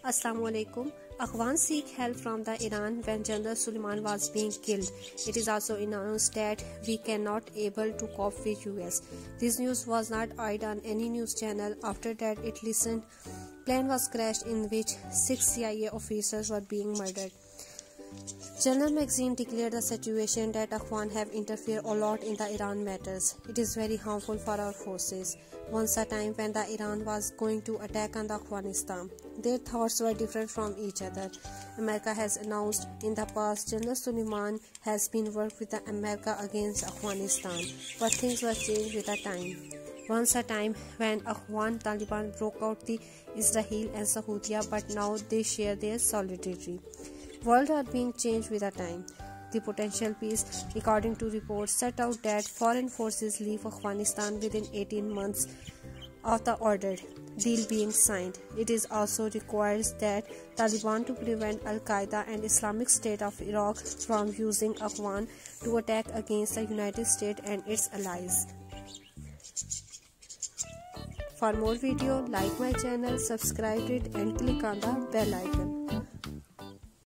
Assalamu alaikum. Afghan seek help from the Iran when General Suleiman was being killed. It is also announced that we cannot able to cope with US. This news was not aired on any news channel. After that, it listened. Plane was crashed in which 6 CIA officers were being murdered. General Magazine declared the situation that Afghan have interfered a lot in the Iran matters. It is very harmful for our forces. Once a time when the Iran was going to attack on the Afghanistan, their thoughts were different from each other. America has announced in the past General Suleiman has been worked with the America against Afghanistan, but things were changed with the time. Once a time when Afghan Taliban broke out the Israel and Saudi, but now they share their solidarity. World are being changed with the time. The potential peace, according to reports, set out that foreign forces leave Afghanistan within 18 months of the ordered deal being signed. It is also requires that Taliban to prevent Al-Qaeda and Islamic State of Iraq from using Afghan to attack against the United States and its allies. For more video, like my channel, subscribe it and click on the bell icon.